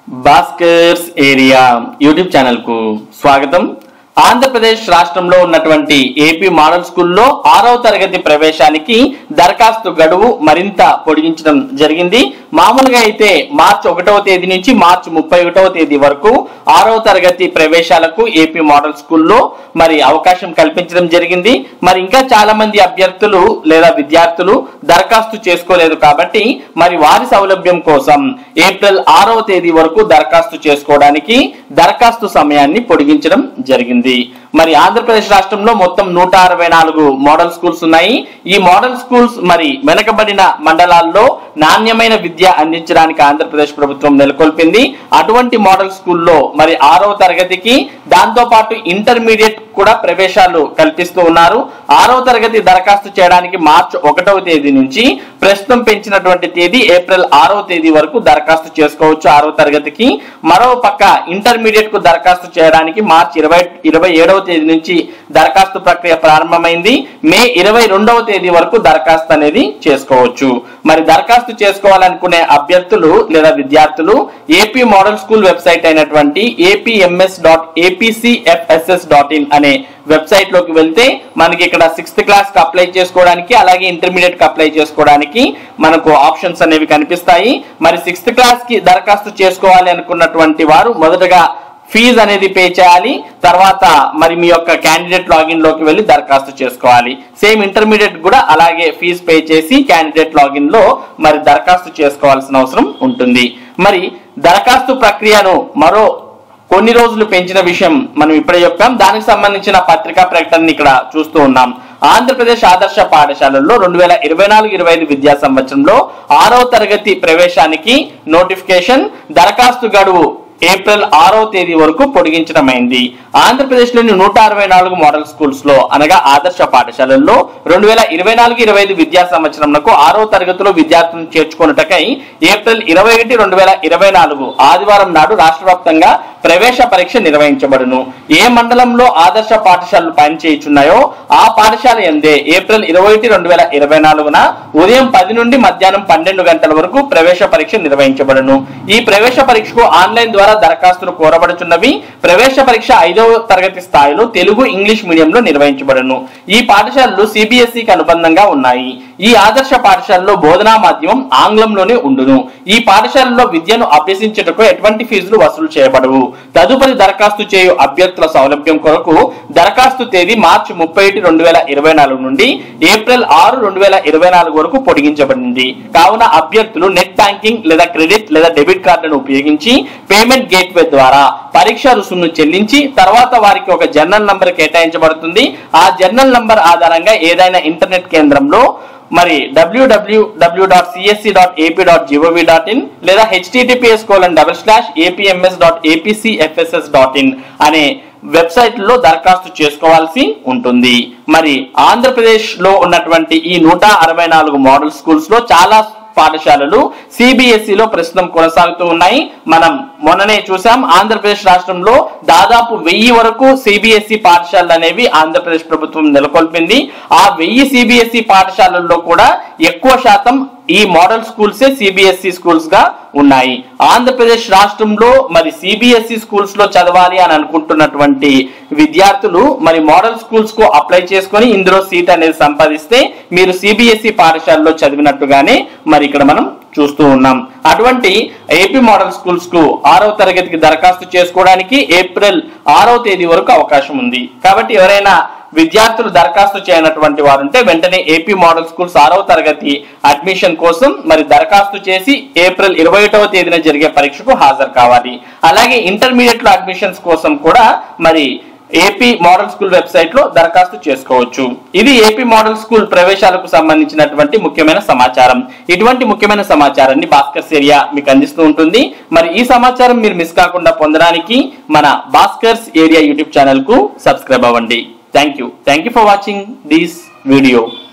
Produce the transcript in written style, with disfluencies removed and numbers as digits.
Bhaskar's area YouTube channel కు స్వాగతం. ఆంధ్రప్రదేశ్ రాష్ట్రంలో ఉన్నటువంటి ఏపీ మోడల్ స్కూల్లో 6వ తరగతి ప్రవేశానికి దరఖాస్తు గడువు మరింత పొడిగించడం జరిగింది. మామూలుగా అయితే మార్చి 1వ తేదీ నుంచి మార్చి 31వ తేదీ వరకు 6వ తరగతి ప్రవేశాలకు ఏపీ మోడల్ స్కూల్లో అవకాశం కల్పించడం జరిగింది. ఇంకా చాలా మంది అభ్యర్థులు లేదా విద్యార్థులు దరఖాస్తు చేసుకోలేదు కాబట్టి వారి సౌలభ్యం కోసం ఏప్రిల్ 6వ తేదీ వరకు దరఖాస్తు చేసుకోవడానికి దరఖాస్తు సమయాన్ని పొడిగించడం జరిగింది. ఆంధ్రప్రదేశ్ రాష్ట్రంలో మొత్తం 164 మోడల్ స్కూల్స్ ఉన్నాయి. ఈ మోడల్ స్కూల్స్ వెనకబడిన మండలాల్లో నాణ్యమైన విద్య అందించడానికి ఆంధ్రప్రదేశ్ ప్రభుత్వం నెలకొల్పింది. అటువంటి మోడల్ స్కూల్లో 6వ తరగతికి దాంతో పాటు ఇంటర్మీడియట్ కూడా ప్రవేశాలు కల్పిస్తూ ఉన్నారు. 6వ తరగతి దరఖాస్తు చేయడానికి మార్చి 1వ తేదీ నుంచి ప్రస్తుతం పెంచినటువంటి తేదీ ఏప్రిల్ 6వ తేదీ వరకు దరఖాస్తు చేసుకోవచ్చు 6వ తరగతికి. మరో పక్క ఇంటర్మీడియట్ కు దరఖాస్తు చేయడానికి మార్చి 27వ తేదీ నుంచి దరఖాస్తు ప్రక్రియ ప్రారంభమైంది. మే 22వ తేదీ వరకు దరఖాస్తు అనేది చేసుకోవచ్చు. దరఖాస్తు చేసుకోవాలనుకునే అభ్యర్థులు లేదా విద్యార్థులు ఏపీ మోడల్ స్కూల్ వెబ్సైట్ అయినటువంటి apms.apcfss.in అనే వెబ్సైట్ లోకి వెళ్తే మనకి ఇక్కడ 6th క్లాస్ కి అప్లై చేసుకోవడానికి అలాగే ఇంటర్మీడియట్ కి అప్లై చేసుకోవడానికి మనకు ఆప్షన్స్ అనేవి కనిపిస్తాయి. 6th క్లాస్ కి దరఖాస్తు చేసుకోవాలి అనుకున్నటువంటి వారు మొదటగా ఫీజు అనేది పే చేయాలి. తర్వాత మీ యొక్క క్యాండిడేట్ లాగిన్ లోకి వెళ్ళి దరఖాస్తు చేసుకోవాలి. సేమ్ ఇంటర్మీడియట్ కూడా అలాగే ఫీజు పే చేసి క్యాండిడేట్ లాగిన్ లో దరఖాస్తు చేసుకోవాల్సిన అవసరం ఉంటుంది. దరఖాస్తు ప్రక్రియను మరో కొన్ని రోజులు పెంచిన విషయం మనం ఇప్పుడే చెప్పాం. దానికి సంబంధించిన పత్రికా ప్రకటన ఇక్కడ చూస్తూ ఉన్నాం. ఆంధ్రప్రదేశ్ ఆదర్శ పాఠశాలల్లో 2024-25 విద్యా సంవత్సరంలో 6వ తరగతి ప్రవేశానికి నోటిఫికేషన్ దరఖాస్తు గడువు ఏప్రిల్ 6వ తేదీ వరకు పొడిగించడమైంది. ఆంధ్రప్రదేశ్ లోని 164 మోడల్ స్కూల్స్ లో అనగా ఆదర్శ పాఠశాలల్లో 2024-25 విద్యా సంవత్సరంలో 6వ తరగతిలో విద్యార్థులను చేర్చుకున్నటకై ఏప్రిల్ 21, 2024 ఆదివారం నాడు రాష్ట్ర వ్యాప్తంగా ప్రవేశ పరీక్ష నిర్వహించబడును. ఏ మండలంలో ఆదర్శ పాఠశాలలు పనిచేయుచున్నాయో ఆ పాఠశాల యందే ఏప్రిల్ 21, 2024 ఉదయం 10 నుండి మధ్యాహ్నం 12 గంటల వరకు ప్రవేశ పరీక్ష నిర్వహించబడును. ఈ ప్రవేశ పరీక్షకు ఆన్లైన్ ద్వారా దరఖాస్తులు కోరబడుచున్నవి. ప్రవేశ పరీక్ష 5వ తరగతి స్థాయిలో తెలుగు ఇంగ్లీష్ మీడియంలో నిర్వహించబడును. ఈ పాఠశాలలు సిబిఎస్ఈకి అనుబంధంగా ఉన్నాయి. ఈ ఆదర్శ పాఠశాలలో బోధనా మాధ్యమం ఆంగ్లంలోనే ఉండును. ఈ పాఠశాలలో విద్యను అభ్యసించుటకు ఎటువంటి ఫీజులు వసూలు చేయబడవు. తదుపరి దరఖాస్తు చేయు అభ్యర్థుల సౌలభ్యం కొరకు దరఖాస్తు తేదీ మార్చి 31, 2024 నుండి ఏప్రిల్ 6, 2024 వరకు పొడిగించబడింది. కావున అభ్యర్థులు నెట్ బ్యాంకింగ్ లేదా క్రెడిట్ లేదా డెబిట్ కార్డులను ఉపయోగించి పేమెంట్ గేట్వే ద్వారా పరీక్ష రుసుమును చెల్లించి తర్వాత వారికి ఒక జర్నల్ నంబర్ కేటాయించబడుతుంది. ఆ జర్నల్ నంబర్ ఆధారంగా ఏదైనా ఇంటర్నెట్ కేంద్రంలో www.csc.ap.gov.in లేదా https://apms.apcfss.in అనే వెబ్సైట్ లో దరఖాస్తు చేసుకోవాల్సి ఉంటుంది. ఆంధ్రప్రదేశ్ లో ఉన్నటువంటి ఈ 164 మోడల్ స్కూల్స్ లో చాలా పాఠశాలలు సిబిఎస్ఈలో ప్రస్తుతం కొనసాగుతూ ఉన్నాయి. మనం మొన్ననే చూసాం ఆంధ్రప్రదేశ్ రాష్ట్రంలో దాదాపు 1000 వరకు సిబిఎస్ఈ పాఠశాలలు అనేవి ఆంధ్రప్రదేశ్ ప్రభుత్వం నెలకొల్పింది. ఆ 1000 సిబిఎస్ఈ పాఠశాలల్లో కూడా ఎక్కువ శాతం ఈ మోడల్ స్కూల్సే సిబిఎస్ఈ స్కూల్స్ గా ఉన్నాయి. ఆంధ్రప్రదేశ్ రాష్ట్రంలో సిబిఎస్ఈ స్కూల్స్ లో చదవాలి అని అనుకుంటున్నటువంటి విద్యార్థులు మోడల్ స్కూల్స్ కు అప్లై చేసుకొని ఇందులో సీట్ అనేది సంపాదిస్తే మీరు సిబిఎస్ఈ పాఠశాలలో చదివినట్టుగానే ఇక్కడ మనం చూస్తూ ఉన్నాం. అటువంటి ఏపీ మోడల్ స్కూల్స్ కు 6వ తరగతికి దరఖాస్తు చేసుకోవడానికి ఏప్రిల్ 6వ తేదీ వరకు అవకాశం ఉంది. కాబట్టి ఎవరైనా విద్యార్థులు దరఖాస్తు చేయనటువంటి వారు ఉంటే వెంటనే ఏపీ మోడల్ స్కూల్స్ 6వ తరగతి అడ్మిషన్ కోసం దరఖాస్తు చేసి ఏప్రిల్ 21వ తేదీన జరిగే పరీక్షకు హాజరు కావాలి. అలాగే ఇంటర్మీడియట్ లో అడ్మిషన్స్ కోసం కూడా ఏపీ మోడల్ స్కూల్ వెబ్సైట్ లో దరఖాస్తు చేసుకోవచ్చు. ఇది ఏపీ మోడల్ స్కూల్ ప్రవేశాలకు సంబంధించినటువంటి ముఖ్యమైన సమాచారం. ఇటువంటి ముఖ్యమైన సమాచారాన్ని భాస్కర్స్ ఏరియా మీకు అందిస్తూ ఉంటుంది. ఈ సమాచారం మీరు మిస్ కాకుండా పొందడానికి మన భాస్కర్స్ ఏరియా యూట్యూబ్ ఛానల్ కు సబ్స్క్రైబ్ అవ్వండి. Thank you for watching this video.